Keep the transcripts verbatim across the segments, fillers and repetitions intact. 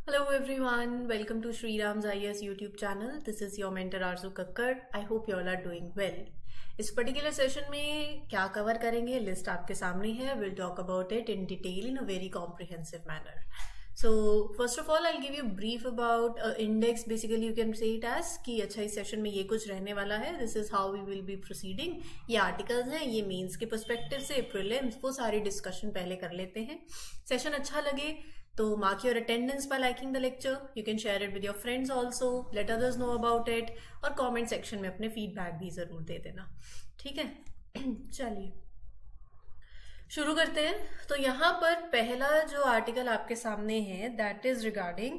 Hello everyone, welcome to Sri Ram's I A S YouTube channel. This is your mentor Arzu Kakkar. I hope you all are doing well. इस particular session में क्या cover करेंगे list आपके सामने है. We'll talk about it in detail in a very comprehensive manner. So first of all I'll give you a brief about uh, index. Basically you can say it as कि अच्छा इस session में ये कुछ रहने वाला है. This is how we will be proceeding. ये आर्टिकल्स हैं, ये मेंस के पर्सपेक्टिव से, प्रीलिम्स, वो सारी डिस्कशन पहले कर लेते हैं. सेशन अच्छा लगे तो mark your attendance by liking the lecture. You can share it with your friends also. Let others know about it. और comment section में अपने feedback भी ज़रूर दे देना. ठीक है. चलिए शुरू करते हैं. तो यहाँ पर पहला जो आर्टिकल आपके सामने है that is regarding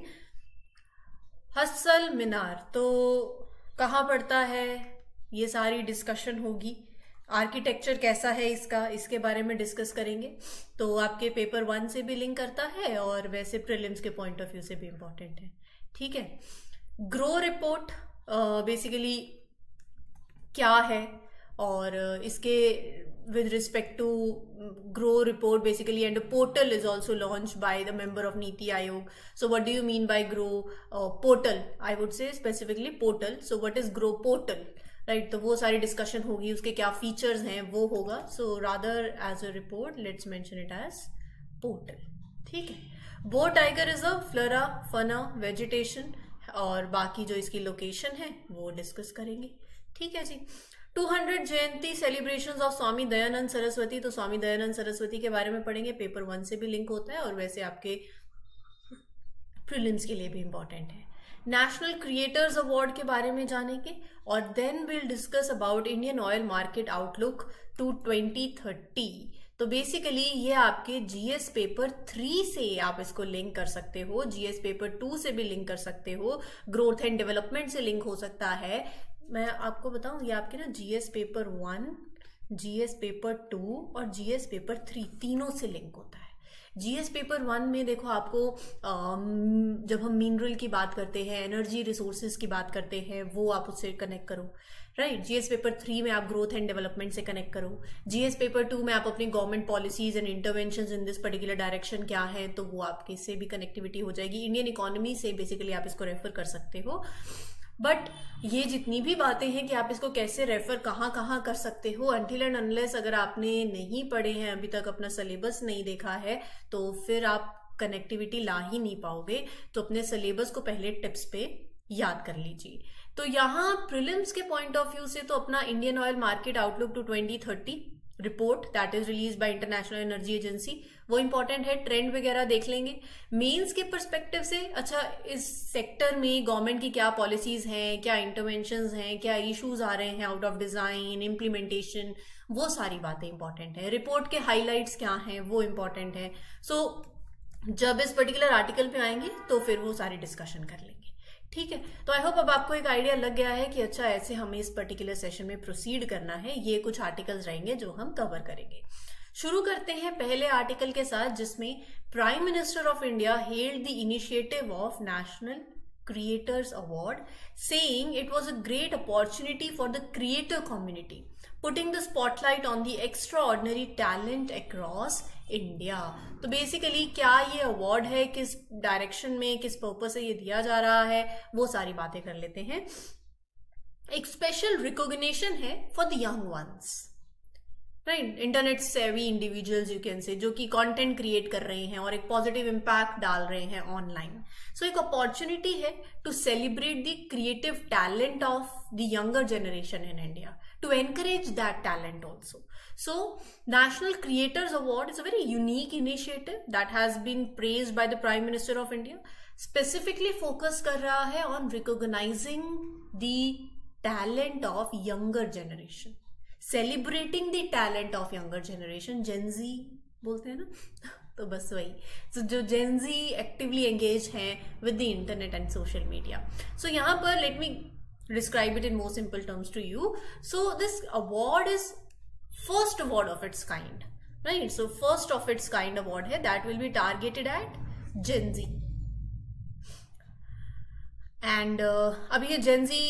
Hastsal Minar. तो कहाँ पड़ता है, ये सारी डिस्कशन होगी. आर्किटेक्चर कैसा है इसका, इसके बारे में डिस्कस करेंगे. तो आपके पेपर वन से भी लिंक करता है और वैसे प्रीलिम्स के पॉइंट ऑफ व्यू से भी इम्पोर्टेंट है. ठीक है. ग्रो रिपोर्ट बेसिकली क्या है और uh, इसके with respect to grow report basically, and a portal is also launched by the member of Niti Aayog. So what do you mean by grow uh, portal? I would say specifically portal. So what is grow portal? Right. तो वो सारी discussion होगी, उसके क्या features हैं वो होगा. So rather as a report let's mention it as portal. ठीक है. बो tiger is a flora fauna vegetation और बाकी जो इसकी लोकेशन है वो डिस्कस करेंगे. ठीक है जी. Two hundred Jayanti celebrations of Swami Dayanand Saraswati. तो स्वामी दयानंद सरस्वती के बारे में पढ़ेंगे. पेपर वन से भी लिंक होता है और वैसे आपके प्रीलिम्स के लिए भी इंपॉर्टेंट है. नेशनल क्रिएटर्स अवार्ड के बारे में जानेंगे और then will discuss about Indian oil market outlook to twenty thirty. तो बेसिकली ये आपके जीएस पेपर थ्री से आप इसको लिंक कर सकते हो, जीएस पेपर टू से भी लिंक कर सकते हो, ग्रोथ एंड डेवलपमेंट से लिंक हो सकता है. मैं आपको बताऊं ये आपके ना GS paper one, GS paper two और जीएस पेपर थ्री तीनों से लिंक होता है. जीएस पेपर वन में देखो आपको जब हम मिनरल की बात करते हैं, एनर्जी रिसोर्सेज की बात करते हैं, वो आप उससे कनेक्ट करो. राइट. जीएस पेपर थ्री में आप ग्रोथ एंड डेवलपमेंट से कनेक्ट करो. जीएस पेपर टू में आप अपनी government policies and interventions in this particular direction क्या है, तो वो आपके इससे भी कनेक्टिविटी हो जाएगी. इंडियन इकोनॉमी से बेसिकली आप इसको रेफर कर सकते हो. बट ये जितनी भी बातें हैं कि आप इसको कैसे रेफर कहाँ कहाँ कर सकते हो, अनटिल एंड अनलेस अगर आपने नहीं पढ़े हैं अभी तक, अपना सिलेबस नहीं देखा है, तो फिर आप कनेक्टिविटी ला ही नहीं पाओगे. तो अपने सिलेबस को पहले टिप्स पे याद कर लीजिए. तो यहाँ प्रीलिम्स के पॉइंट ऑफ व्यू से तो अपना Indian oil market outlook to twenty thirty report that is release by international energy agency, वो इंपॉर्टेंट है. ट्रेंड वगैरह देख लेंगे. मेंस के पर्सपेक्टिव से अच्छा इस सेक्टर में गवर्नमेंट की क्या पॉलिसीज हैं, क्या इंटरवेंशंस हैं, क्या इश्यूज आ रहे हैं आउट ऑफ डिजाइन, इम्प्लीमेंटेशन, वो सारी बातें इंपॉर्टेंट है. रिपोर्ट के हाईलाइट्स क्या हैं वो इंपॉर्टेंट है. सो so, जब इस पर्टिकुलर आर्टिकल पे आएंगे तो फिर वो सारी डिस्कशन कर लेंगे. ठीक है. तो आई होप अब आपको एक आइडिया लग गया है कि अच्छा ऐसे हमें इस पर्टिकुलर सेशन में प्रोसीड करना है. ये कुछ आर्टिकल्स रहेंगे जो हम कवर करेंगे. शुरू करते हैं पहले आर्टिकल के साथ, जिसमें prime minister of India held the initiative of national creators award, saying it was a great opportunity for the creator community, putting the spotlight on the extraordinary talent across India. तो basically क्या ये award है, किस direction में, किस purpose से ये दिया जा रहा है, वो सारी बातें कर लेते हैं. एक स्पेशल रिकॉग्निशन है for the young ones, right, internet savvy individuals you can say, जो कि कंटेंट क्रिएट कर रहे हैं और एक पॉजिटिव इम्पैक्ट डाल रहे हैं ऑनलाइन. सो एक अपॉर्चुनिटी है to celebrate the creative talent of the younger generation in India, to encourage that talent also. So National Creators Award is a very unique initiative that has been praised by the Prime Minister of India. Specifically focus कर रहा है on recognizing the talent of younger generation, celebrating the talent of younger generation. Gen Z बोलते हैं ना, तो बस वही. so, जो Gen Z actively engaged हैं with the internet and social media. So यहाँ पर let me describe it in more simple terms to you. So this award is first award of its kind, right? So first of its kind award है that will be targeted at Gen Z. And uh, अभी ये Gen Z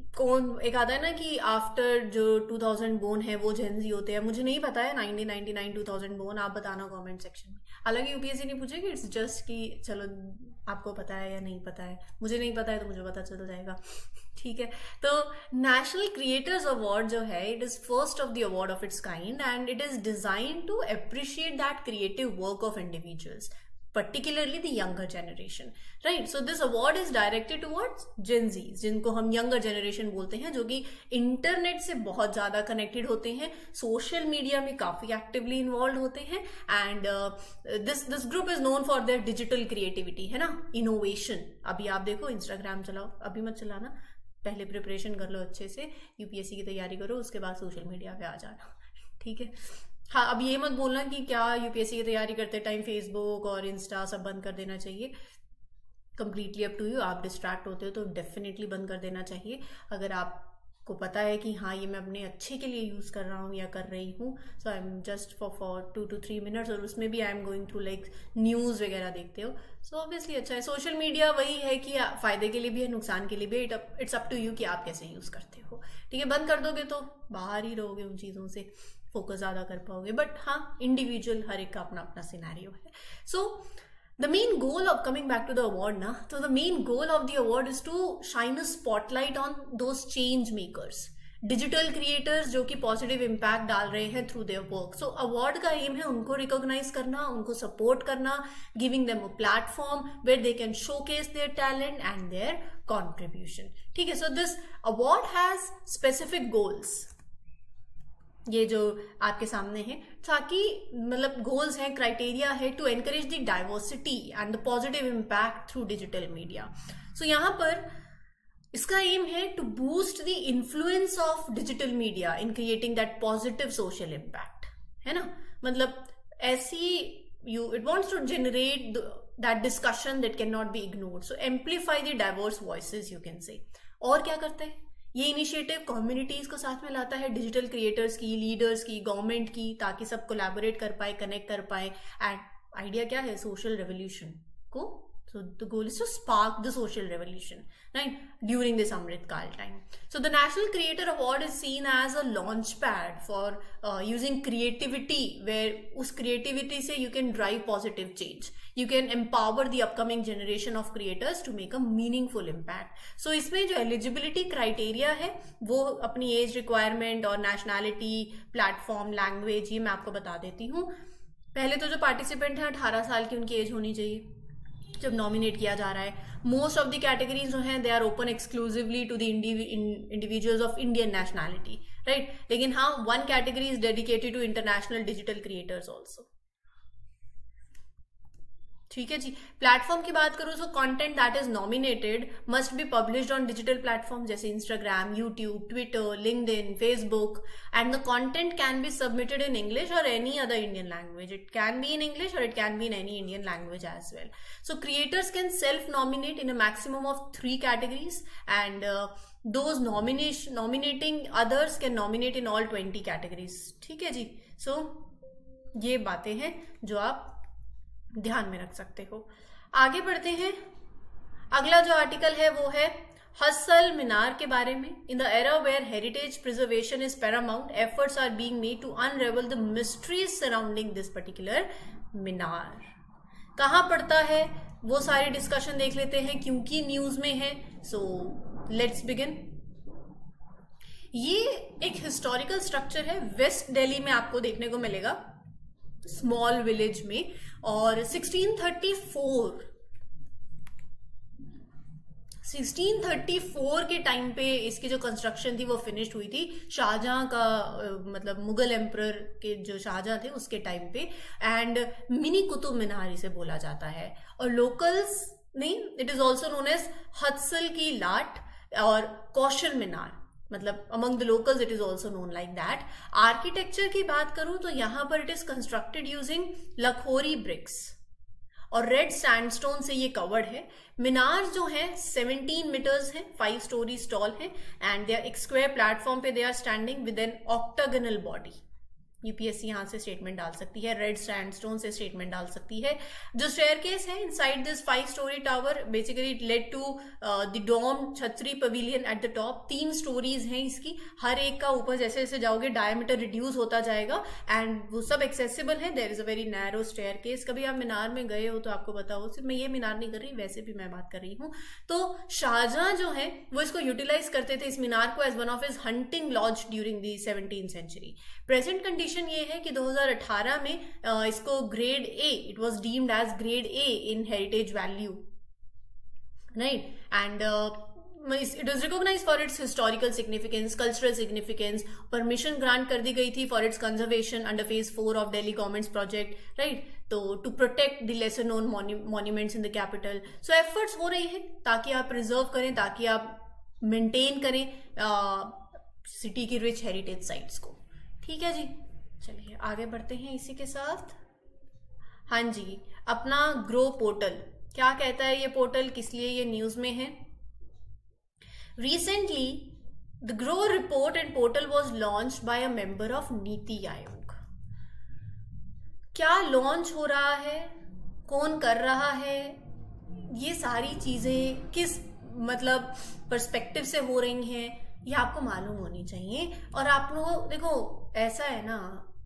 कौन एक आता है ना कि after जो टू थाउज़ेंड बोर्न है वो जेन जी होते हैं, मुझे नहीं पता है nineteen ninety nine two thousand born, आप बताना कमेंट सेक्शन में। हालांकि यूपीएससी नहीं पूछेगी, इट्स जस्ट कि चलो आपको पता है या नहीं पता है, मुझे नहीं पता है तो मुझे पता चल जाएगा, ठीक है। तो नेशनल क्रिएटर्स अवार्ड जो है, it is first of the award of its kind and it is design to appreciate that creative work of individuals, particularly the younger generation, right? So this award is directed towards Gen Zs, जिनको हम younger generation बोलते हैं, जो कि internet से बहुत ज़्यादा connected होते हैं, सोशल मीडिया में काफ़ी एक्टिवली इन्वॉल्व होते हैं, and this this group is known for their digital creativity, है ना, इनोवेशन। अभी आप देखो इंस्टाग्राम चलाओ, अभी मत चलाना, पहले प्रिपरेशन कर लो अच्छे से, यूपीएससी की तैयारी करो, उसके बाद सोशल मीडिया पे आ जाना, ठीक है। हाँ, अब ये मत बोलना कि क्या यूपीएससी की तैयारी करते टाइम फेसबुक और इंस्टा सब बंद कर देना चाहिए, कंप्लीटली अप टू यू। आप डिस्ट्रैक्ट होते हो तो डेफिनेटली बंद कर देना चाहिए। अगर आपको पता है कि हाँ ये मैं अपने अच्छे के लिए यूज़ कर रहा हूँ या कर रही हूँ, so I am just for for two two three minutes, और उसमें भी I am going through like news वगैरह देखते हो, सो so, ऑब्वियसली अच्छा है। सोशल मीडिया वही है कि फ़ायदे के लिए भी है, नुकसान के लिए भी, it it's up to you कि आप कैसे यूज़ करते हो, ठीक है। बंद कर दोगे तो बाहर ही रहोगे उन चीज़ों से, फोकस ज़्यादा कर पाओगे, बट हाँ इंडिविजुअल हर एक का अपना अपना सिनेरियो है। So the main goal of coming back to the award ना, तो the main goal of the award is to shine a spotlight on those change makers, digital creators जो कि पॉजिटिव इम्पैक्ट डाल रहे हैं through their work. So award का aim है उनको रिकॉग्नाइज करना, उनको सपोर्ट करना, giving them a platform where they can showcase their talent and their contribution, ठीक है। So this award has specific goals, ये जो आपके सामने है, ताकि मतलब गोल्स हैं, क्राइटेरिया है, to encourage the diversity and the positive impact through digital media. So यहाँ पर इसका एम है to boost the influence of digital media in creating that positive social impact, है ना, मतलब ऐसी you it wants to generate that discussion that can not be ignored, so amplify the diverse voices you can say. और क्या करता है ये initiative, communities को साथ में लाता है, डिजिटल क्रिएटर्स की, लीडर्स की, गवर्नमेंट की, ताकि सब कोलैबोरेट कर पाए, कनेक्ट कर पाए, एंड आइडिया क्या है, सोशल रेवोल्यूशन को। So the goal is to spark the social revolution, right, during this Amrit Kal time. So the National Creator Award is seen as a launch pad for uh, using creativity, where us creativity se you can drive positive change. You can empower the upcoming generation of creators to make a meaningful impact. So इसमें जो eligibility criteria है वो अपनी age requirement और nationality, platform, language, ये मैं आपको बता देती हूँ। पहले तो जो participant हैं अठारह साल की उनकी एज होनी चाहिए जब नॉमिनेट किया जा रहा है। मोस्ट ऑफ द कैटेगरीज जो हैं they are open exclusively to the individuals of Indian nationality, right, लेकिन हाँ one category is dedicated to international digital creators also, ठीक है जी। प्लेटफॉर्म की बात करूँ तो content that is nominated must be published on digital platform जैसे Instagram, YouTube, Twitter, LinkedIn, Facebook, and the content can be submitted in English और any other Indian language. It can be in English और it can be in any Indian language as well. So creators can self nominate in a maximum of three categories and those nomination nominating others can nominate in all twenty categories, ठीक है जी। सो so, ये बातें हैं जो आप ध्यान में रख सकते हो। आगे बढ़ते हैं, अगला जो आर्टिकल है वो है हसल मीनार के बारे में। In the era where heritage preservation is paramount, efforts are being made to unravel the mysteries surrounding this particular minar. कहाँ पड़ता है वो सारी डिस्कशन देख लेते हैं क्योंकि न्यूज में है। So let's begin. ये एक हिस्टोरिकल स्ट्रक्चर है, वेस्ट दिल्ली में आपको देखने को मिलेगा, स्मॉल विलेज में, और sixteen thirty four sixteen thirty four के टाइम पे इसकी जो कंस्ट्रक्शन थी वो फिनिश्ड हुई थी। शाहजहां का मतलब मुगल एम्परर के जो शाहजहां थे उसके टाइम पे, एंड मिनी कुतुब मीनार इसे बोला जाता है। और लोकल्स नहीं, it is also known as Hastsal की लाट और कौशल मीनार, मतलब among the locals it is also known like that. Architecture की बात करूं तो यहाँ पर it is constructed using lakhori bricks और रेड सैंडस्टोन से ये कवर्ड है। मीनार जो है सेवनटीन मीटर्स है, फाइव स्टोरीज टॉल है, एंड दे आर एक स्क्वायर प्लेटफॉर्म पे they are standing with an octagonal body, UPSC यहाँ से स्टेटमेंट डाल सकती है, रेड सैंडस्टोन से स्टेटमेंट डाल सकती है। जो स्टेयरकेस है inside this five story tower, basically it led to the dome chhatri pavilion at the top. तीन स्टोरीज हैं इसकी, हर एक का ऊपर जैसे जैसे जाओगे डायमीटर रिड्यूस होता जाएगा एंड वो सब एक्सेसिबल है। There is a very narrow staircase. कभी आप मीनार में गए हो तो आपको पता हो, सिर्फ मैं ये मीनार नहीं कर रही, वैसे भी मैं बात कर रही हूँ। तो शाहजहां जो है वो इसको यूटिलाइज करते थे, इस मीनार को, as one of his hunting lodge during the seventeen century. Present condition ये है कि दो हज़ार अठारह में uh, इसको grade A, it was deemed as grade A in heritage value, right, and it is recognized for its historical significance, cultural significance. Permission grant कर दी गई थी for its conservation under phase four of Delhi government's project, right, तो to protect the lesser known monuments in the capital. So efforts हो रही है ताकि आप प्रिजर्व करें, ताकि आप मेंटेन करें सिटी uh, की रिच हेरिटेज साइट्स को। ठीक है जी, चलिए आगे बढ़ते हैं इसी के साथ। हाँ जी, अपना ग्रो पोर्टल क्या कहता है, ये पोर्टल किस लिए ये न्यूज में है। Recently the grow report and portal was launched by a member of नीति आयोग। क्या लॉन्च हो रहा है, कौन कर रहा है, ये सारी चीजें किस मतलब पर्सपेक्टिव से हो रही हैं, ये आपको मालूम होनी चाहिए। और आप लोग देखो, ऐसा है ना,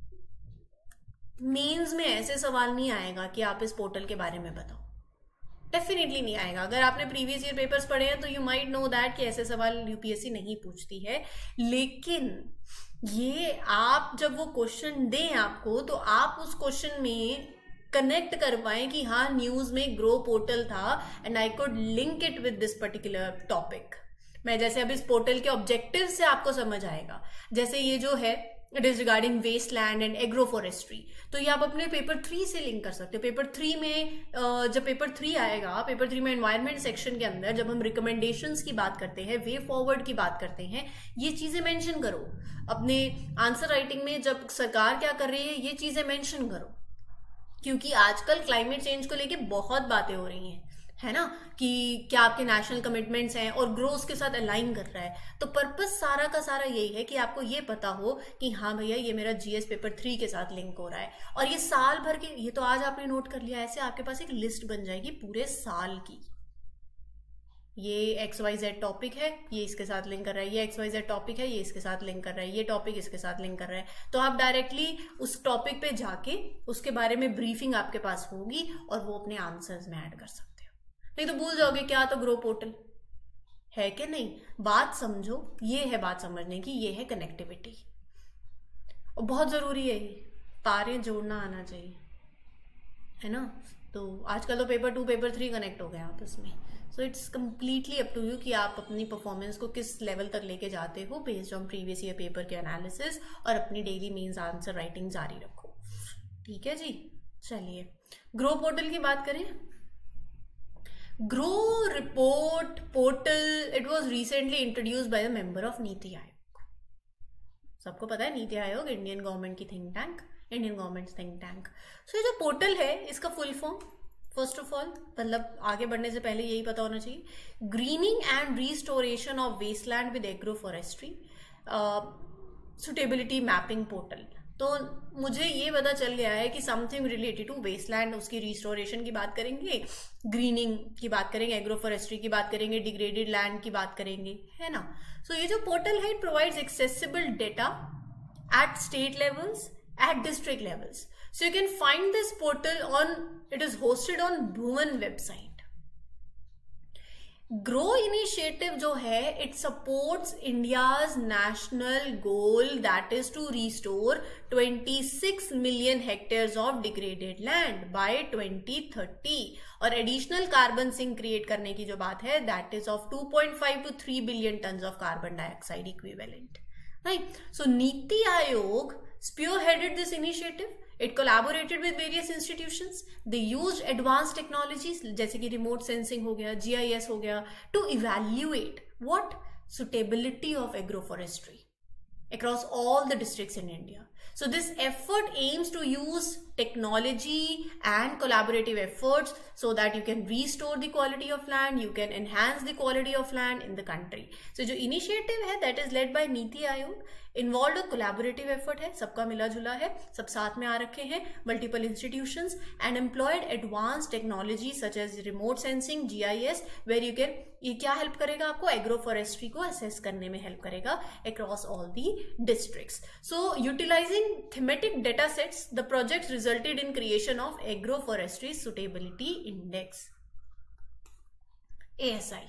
मेंस में ऐसे सवाल नहीं आएगा कि आप इस पोर्टल के बारे में बताओ, डेफिनेटली नहीं आएगा। अगर आपने प्रीवियस ईयर पेपर्स पढ़े हैं तो यू माइट नो दैट कि ऐसे सवाल यूपीएससी नहीं पूछती है। लेकिन ये आप जब वो क्वेश्चन दें आपको, तो आप उस क्वेश्चन में कनेक्ट कर पाए कि हाँ न्यूज में ग्रो पोर्टल था and I could link it with this particular topic. मैं जैसे अब इस पोर्टल के ऑब्जेक्टिव से आपको समझ आएगा, जैसे ये जो है it is regarding waste land and agro forestry, तो ये आप अपने पेपर थ्री से लिंक कर सकते हो। पेपर थ्री में जब पेपर थ्री आएगा, पेपर थ्री में एनवायरमेंट सेक्शन के अंदर जब हम रिकमेंडेशंस की बात करते हैं, वे फॉरवर्ड की बात करते हैं, ये चीजें मेंशन करो अपने आंसर राइटिंग में। जब सरकार क्या कर रही है ये चीजें मेंशन करो, क्योंकि आजकल क्लाइमेट चेंज को लेके बहुत बातें हो रही हैं, है ना, कि क्या आपके नेशनल कमिटमेंट्स हैं और ग्रो उसके साथ अलाइन कर रहा है। तो पर्पस सारा का सारा यही है कि आपको ये पता हो कि हाँ भैया ये मेरा जीएस पेपर थ्री के साथ लिंक हो रहा है। और ये साल भर के, ये तो आज आपने नोट कर लिया, ऐसे आपके पास एक लिस्ट बन जाएगी पूरे साल की। ये एक्स वाई जेड टॉपिक है, ये इसके साथ लिंक कर रहा है, ये एक्स वाई जेड टॉपिक है, ये इसके साथ लिंक कर रहा है, ये टॉपिक इसके साथ लिंक कर रहा है। तो आप डायरेक्टली उस टॉपिक पे जाके उसके बारे में ब्रीफिंग आपके पास होगी और वो अपने आंसर्स में ऐड कर सकते हो। नहीं तो भूल जाओगे क्या तो ग्रो पोर्टल है कि नहीं। बात समझो, ये है बात समझने की, ये है कनेक्टिविटी, और बहुत जरूरी है, तारे जोड़ना आना चाहिए, है ना। तो आजकल तो paper two paper three connect हो गए आपस में। So it's completely up to you कि आप अपनी परफॉर्मेंस को किस लेवल तक लेके जाते हो based on previous year paper के एनालिसिस, और अपनी डेली मीन्स आंसर राइटिंग जारी रखो। ठीक है जी, चलिए ग्रो पोर्टल की बात करें। Grow report portal it was recently introduced by the member of नीति आयोग। सबको पता है नीति आयोग इंडियन गवर्नमेंट की think tank, Indian government think tank. So ये जो पोर्टल है इसका full form, first of all मतलब आगे बढ़ने से पहले यही पता होना चाहिए, greening and restoration of wasteland with agro forestry suitability mapping portal. तो मुझे ये पता चल गया है कि समथिंग रिलेटेड टू वेस्टलैंड, उसकी रिस्टोरेशन की बात करेंगे, ग्रीनिंग की बात करेंगे, एग्रो फॉरेस्ट्री की बात करेंगे, डिग्रेडेड लैंड की बात करेंगे, है ना। सो so, ये जो पोर्टल है it provides accessible data at state levels, at district levels. So you can find this portal on, it is hosted on Bhuvan website. Grow initiative जो है it supports India's national goal that is to restore twenty-six million hectares of degraded land by twenty thirty, और additional carbon sink create करने की जो बात है that is of two point five to three billion tons of carbon dioxide equivalent, right? So Niti Aayog spearheaded this initiative. It collaborated with various institutions. They used advanced technologies जैसे कि remote sensing हो गया, G I S हो गया, to evaluate what suitability of agroforestry across all the districts in India. So this effort aims to use technology and collaborative efforts so that you can restore the quality of land, you can enhance the quality of land in the country. So जो initiative है that is led by Niti Aayog, involve collaborative effort है, सबका मिला जुला है, सब साथ में आ रखे हैं, multiple institutions and employed advance technology such as remote sensing, GIS, where you can, ये क्या हेल्प करेगा आपको, एग्रो फॉरेस्ट्री को असेस करने में हेल्प करेगा across all the districts. So utilising thematic data sets the project resulted in creation of agro forestry suitability index, A S I.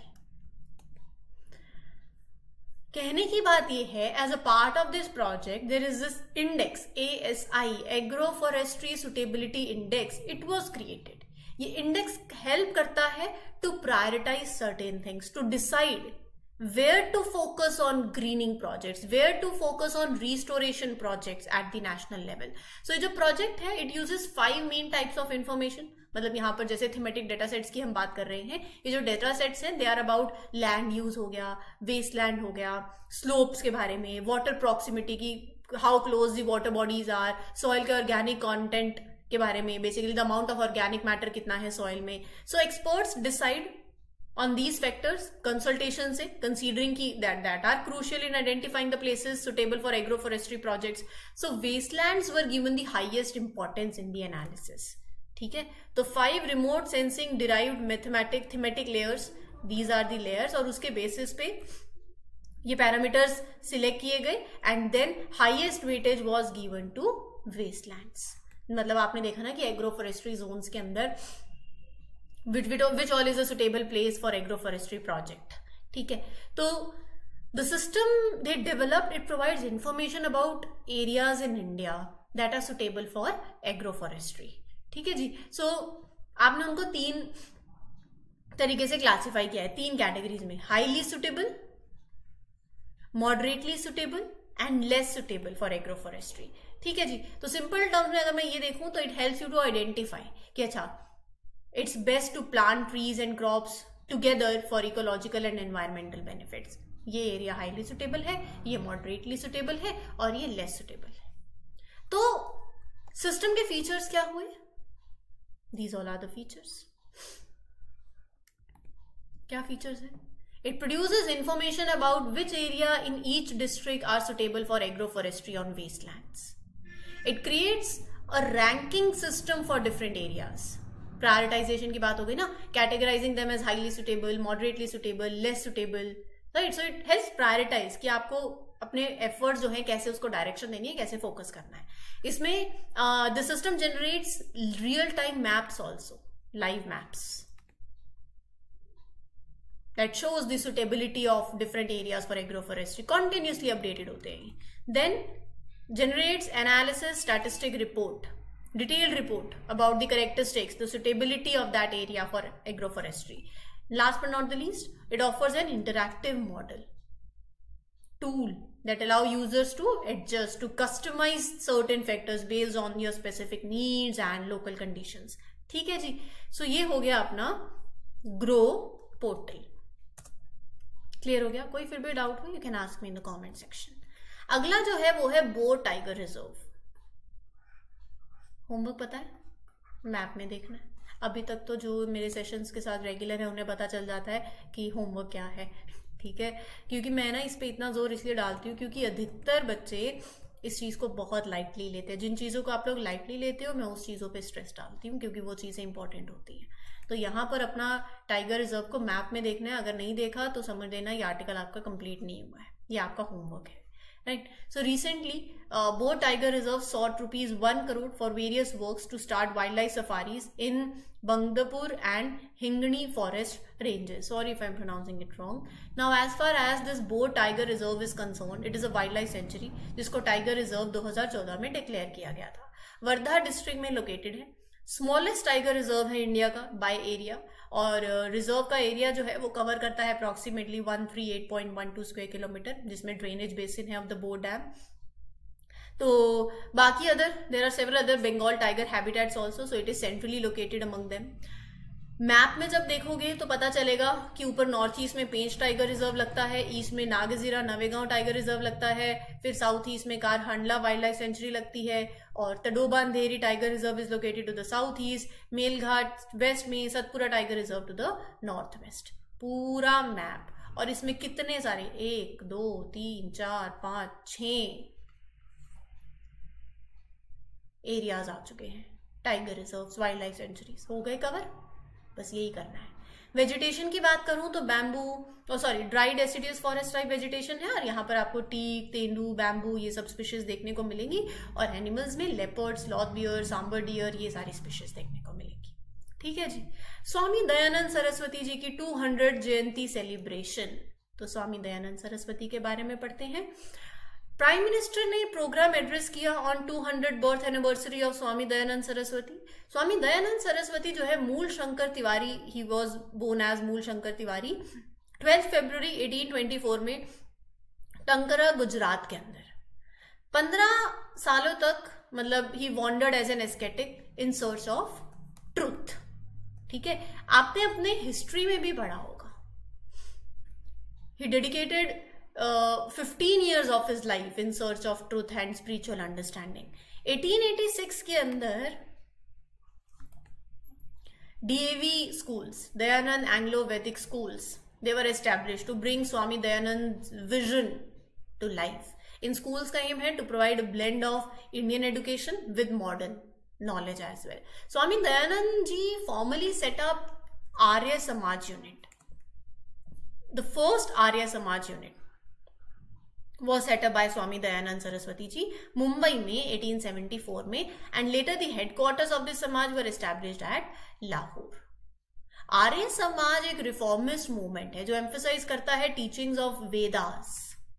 कहने की बात यह है, as a part of this project there is this index A S I, agro forestry suitability index. It was created. ये index help करता है to prioritise certain things, to decide where to focus on greening projects, where to focus on restoration projects at the national level. So ये जो project है, it uses five main types of information. मतलब यहाँ पर जैसे thematic data sets की हम बात कर रहे हैं, ये जो data sets हैं they are about land use हो गया, wasteland हो गया, slopes के बारे में, water proximity की, how close the water bodies are, soil के organic content के बारे में, basically the amount of organic matter कितना है soil में. So experts decide on these factors, consultation से, considering ki that that are crucial in identifying the places suitable for agroforestry projects. So wastelands were given the highest importance in the analysis. ठीक है, तो five remote sensing derived mathematic thematic layers, these are the layers, और उसके basis पे ये parameters select किए गए and then highest weightage was given to wastelands. मतलब आपने देखा ना कि agroforestry zones के अंदर Which, which all is a suitable place for agroforestry project. ठीक है, तो the system they developed, it provides information about areas in India that are suitable for agroforestry. ठीक है जी. so आपने उनको तीन तरीके से क्लासिफाई किया है, तीन कैटेगरीज में, highly suitable, moderately suitable and less suitable for agroforestry. ठीक है जी. तो सिंपल टर्म्स में अगर मैं ये देखूं तो it helps you to identify कि अच्छा it's best to plant trees and crops together for ecological and environmental benefits. ये एरिया हाईली सुटेबल है, ये मॉडरेटली सुटेबल है और ये लेस सुटेबल है. तो सिस्टम के फीचर्स क्या हुए? These all are the features. क्या फीचर्स है? It produces information about which area in each district are suitable for agroforestry on wastelands. It creates a ranking system for different areas. Prioritisation की बात हो गई ना, categorising them as highly suitable, moderately suitable, less suitable, right. So it helps prioritise कि आपको अपने efforts जो है कैसे उसको डायरेक्शन देनी है, कैसे फोकस करना है. इसमें the system generates real time maps also, live maps that shows the suitability of different areas for agroforestry, continuously updated होते हैं. Then generates analysis statistic report, detailed report about the characteristics, the suitability of that area for agroforestry. Last but not the least, it offers an interactive model tool that allow users to adjust, to customize certain factors based on your specific needs and local conditions. ठीक है जी. so ये हो गया अपना grow portal. Clear हो गया? कोई फिर भी डाउट हो, you can ask me in the comment section. अगला जो है वो है बोर टाइगर रिजर्व. होमवर्क पता है, मैप में देखना है. अभी तक तो जो मेरे सेशंस के साथ रेगुलर है उन्हें पता चल जाता है कि होमवर्क क्या है. ठीक है, क्योंकि मैं ना इस पे इतना जोर इसलिए डालती हूँ क्योंकि अधिकतर बच्चे इस चीज़ को बहुत लाइटली लेते हैं. जिन चीज़ों को आप लोग लाइटली लेते हो मैं उस चीज़ों पे स्ट्रेस डालती हूँ क्योंकि वो चीज़ें इंपॉर्टेंट होती हैं. तो यहाँ पर अपना टाइगर रिजर्व को मैप में देखना है. अगर नहीं देखा तो समझ लेना ये आर्टिकल आपका कंप्लीट नहीं हुआ है, ये आपका होमवर्क है. Right. So recently, uh, Boar Tiger Reserve sought rupees one crore for various works to start wildlife safaris in Bangdapur and Hingni forest ranges. Sorry if I'm pronouncing it wrong. Now, as far as this Boar Tiger Reserve is concerned, it is a wildlife sanctuary जिसको Tiger Reserve दो हज़ार चौदह में declare किया गया था. Wardha district में located है. स्मॉलेस्ट टाइगर रिजर्व है इंडिया का बाय एरिया, और रिजर्व का एरिया जो है वो कवर करता है approximately one three eight point one two square kilometre, जिसमें ड्रेनेज बेसिन है ऑफ द बोर डैम. तो बाकी other there are several other Bengal tiger habitats also, so it is centrally located among them. Map में जब देखोगे तो पता चलेगा कि ऊपर नॉर्थ ईस्ट में पेंच टाइगर रिजर्व लगता है, ईस्ट में नागजीरा नवेगांव टाइगर रिजर्व लगता है, फिर साउथ ईस्ट में कारहंडला वाइल्ड लाइफ सेंचुरी लगती है, और Tadoba Andhari tiger reserve is located to the south east, Melghat west में, Satpura tiger reserve to the north west. पूरा मैप और इसमें कितने सारे, एक दो तीन चार पांच छह एरियाज आ चुके हैं, tiger reserves, wildlife sanctuaries हो गए कवर। बस यही करना है। वेजिटेशन की बात करूं तो बैम्बू और sorry dry deciduous forest type vegetation है, और यहाँ पर आपको टीक, तेंदू, बैम्बू ये सब स्पीशीज देखने को मिलेंगी, और एनिमल्स में leopard, sloth bear, sambar deer ये सारी स्पीशीज देखने को मिलेंगी। ठीक है जी। स्वामी दयानंद सरस्वती जी की टू हंड्रेड जयंती सेलिब्रेशन, तो स्वामी दयानंद सरस्वती के बारे में पढ़ते हैं। प्राइम मिनिस्टर ने प्रोग्राम एड्रेस किया on two hundred birth anniversary of Swami Dayanand Saraswati. Swami Dayanand Saraswati जो है Mool Shankar Tiwari, he was born as Mool Shankar Tiwari, twelfth February eighteen twenty four में टंकरा गुजरात के अंदर। पंद्रह सालों तक मतलब he wandered as an ascetic in search of truth. ठीक है, आपने अपने हिस्ट्री में भी पढ़ा होगा, he dedicated Uh, fifteen years of his life in search of truth and spiritual understanding. eighteen eighty-six के अंदर D A V schools, Dayanand Anglo-Vedic schools, they were established to bring Swami Dayanand's vision to life. In schools का aim है to provide a blend of Indian education with modern knowledge as well. Swami Dayanand ji formally set up Arya Samaj unit. The first Arya Samaj unit was set up by Swami Dayanand Saraswati ji Mumbai में eighteen seventy-four में, and later the headquarters of this Samaj were established at Lahore. Arya Samaj एक reformist movement है जो emphasise करता है teachings of Vedas,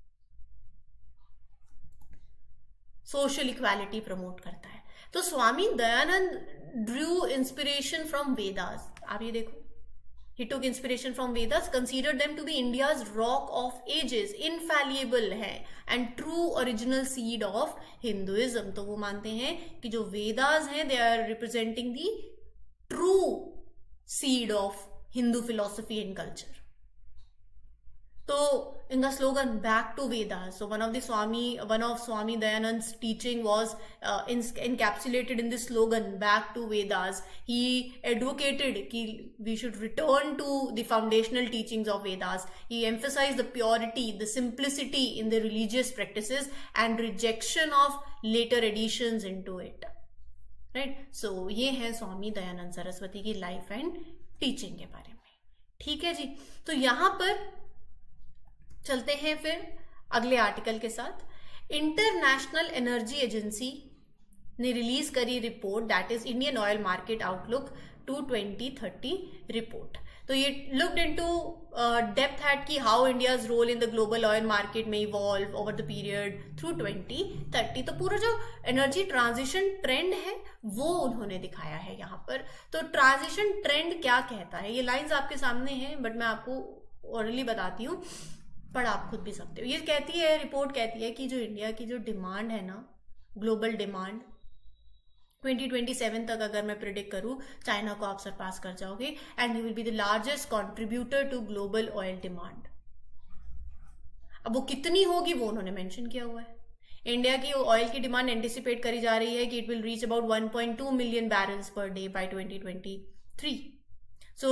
social equality promote करता है। तो Swami Dayanand drew inspiration from Vedas. आप ये देखो, he took inspiration from Vedas, considered them to be India's rock of ages, infallible है and true original seed of Hinduism। तो वो मानते हैं कि जो वेदास हैं they are representing the true seed of Hindu philosophy and culture। तो इनका slogan back to Vedas, so one of the Swami, one of Swami Dayanand's teaching was uh, in, encapsulated in this slogan back to Vedas. He advocated कि we should return to the foundational teachings of Vedas. He emphasized the purity, the simplicity in the religious practices and rejection of later additions into it. Right? So ये है स्वामी दयानंद सरस्वती की life and teaching के बारे में। ठीक है जी। तो यहाँ पर चलते हैं फिर अगले आर्टिकल के साथ। इंटरनेशनल एनर्जी एजेंसी ने रिलीज करी report, that is Indian oil market outlook to twenty thirty report. तो ये लुक्ड इनटू डेप्थ एट की how India's role in the global oil market में evolve over the period through twenty thirty. तो पूरा जो energy transition trend है वो उन्होंने दिखाया है यहाँ पर। तो ट्रांजिशन ट्रेंड क्या कहता है, ये लाइंस आपके सामने हैं बट मैं आपको ऑरली बताती हूँ, पढ़ आप खुद भी सकते हो। ये कहती है, रिपोर्ट कहती है कि जो इंडिया की जो डिमांड है ना, global demand twenty twenty seven तक अगर मैं प्रिडिक्ट करूं, चाइना को आप सरपास कर जाओगे and you will be the largest contributor to global oil demand. अब वो कितनी होगी वो उन्होंने मेंशन किया हुआ है। इंडिया की ऑयल की डिमांड एंटिसिपेट करी जा रही है कि it will reach about one point two million barrels per day by twenty twenty three. So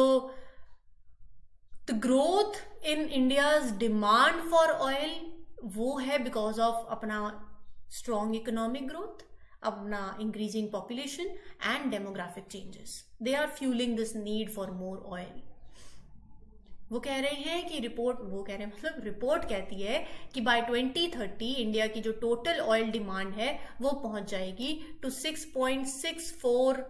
the growth in India's demand for oil वो है बिकॉज ऑफ अपना स्ट्रॉन्ग इकोनॉमिक ग्रोथ, अपना increasing population and demographic changes, they are fuelling this need for more oil. वो कह रहे हैं कि report, वो कह रहे हैं मतलब रिपोर्ट कहती है कि बाय ट्वेंटी थर्टी इंडिया की जो टोटल ऑयल डिमांड है वो पहुंच जाएगी to six point six four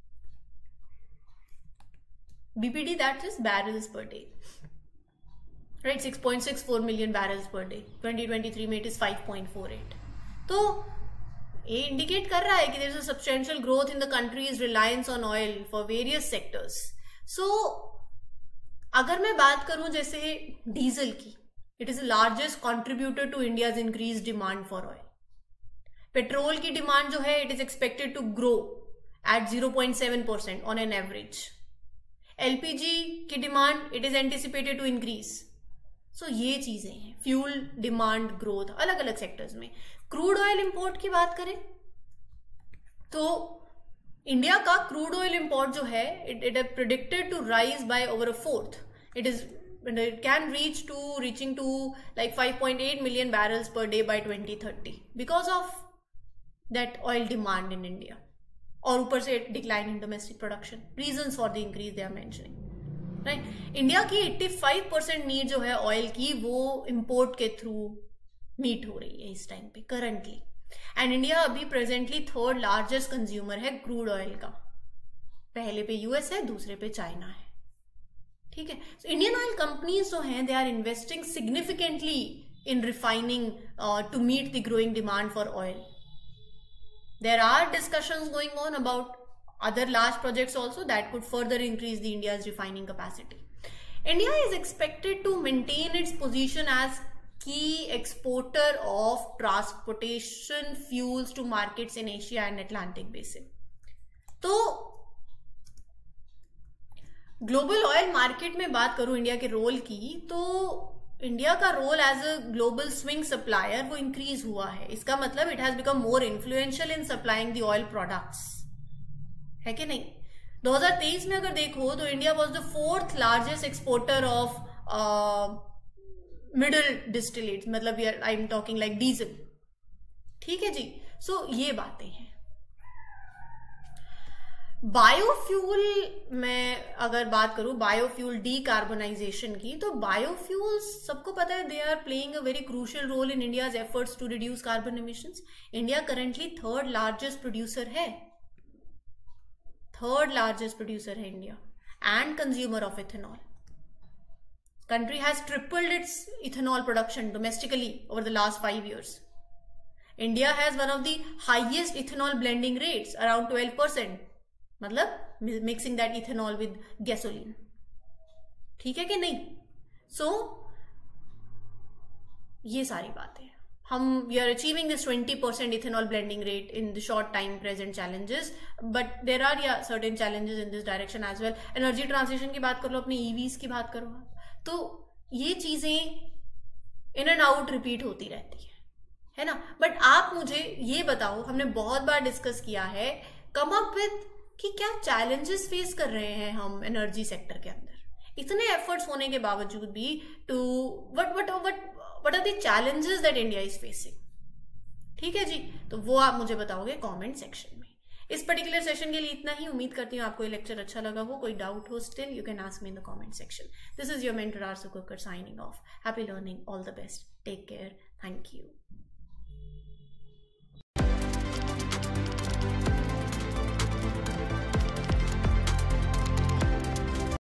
B P D, that is barrels per day, right? six point six four million barrels per day. twenty twenty-three में it is five point four eight. तो ये indicate कर रहा है कि there is a substantial growth in the country's reliance on oil for various sectors. So अगर मैं बात करूं जैसे डीजल की, it is the largest contributor to India's increased demand for oil. Petrol की डिमांड जो है it is expected to grow at zero point seven percent on an average. L P G की demand it is anticipated to increase. So ये चीजें हैं, fuel demand growth अलग अलग sectors में। क्रूड ऑयल इंपोर्ट की बात करें तो इंडिया का क्रूड ऑयल इंपोर्ट जो है it it predicted to rise by over a fourth. It is it can reach to reaching to like five point eight million barrels per day by twenty thirty because of that oil demand in India. और ऊपर से decline in domestic production. Reasons for the increase they are mentioning. Right? India की eighty-five percent need जो है oil की वो import के through meet हो रही है इस टाइम पे करंटली. एंड इंडिया अभी प्रेजेंटली थर्ड लार्जेस्ट कंज्यूमर है क्रूड ऑयल का. पहले पे यूएस है, दूसरे पे चाइना है. ठीक है. सो इंडियन ऑयल कंपनीज जो हैं they are investing significantly in refining to meet the growing demand for oil. There are discussions going on about other large projects also that could further increase the India's refining capacity. India is expected to maintain its position as key exporter of transportation fuels to markets in Asia and Atlantic Basin. तो global oil market में बात करूं India के role की, तो India का role as a global swing supplier वो increase हुआ है. इसका मतलब it has become more influential in supplying the oil products, है कि नहीं. दो हज़ार तेईस में अगर देखो तो India was the fourth largest exporter of middle distillates, मतलब I am talking like diesel. ठीक है जी. सो so, ये बातें हैं. बायोफ्यूल में अगर बात करूं, बायोफ्यूल डीकार्बोनाइजेशन की, तो बायोफ्यूल्स सबको पता है they are playing a very crucial role in India's efforts to reduce carbon emissions. India currently third largest producer है. Third largest producer है India and consumer of ethanol. Country has tripled its ethanol production domestically over the last five years. India has one of the highest ethanol blending rates, around twelve percent. मतलब mixing that ethanol with gasoline. ठीक है कि नहीं? So ये सारी बातें हैं. हम we are achieving this twenty percent ethanol blending rate in the short time present challenges, but there are yeah certain challenges in this direction as well. Energy transition की बात कर लो, अपने ईवीज की बात करो, तो ये चीजें इन एंड आउट रिपीट होती रहती है, है ना. बट आप मुझे ये बताओ, हमने बहुत बार डिस्कस किया है, कम अप विद कि क्या चैलेंजेस फेस कर रहे हैं हम एनर्जी सेक्टर के अंदर, इतने एफर्ट्स होने के बावजूद भी. To what what what What are the challenges that India is facing? ठीक है जी. तो वो आप मुझे बताओगे कमेंट सेक्शन में. इस पर्टिकुलर सेशन के लिए इतना ही. उम्मीद करती हूँ आपको ये लेक्चर अच्छा लगा हो. कोई डाउट हो still you can ask me in the comment section. This is your mentor Aarsu Kukar signing off. Happy learning. All the best. Take care. Thank you.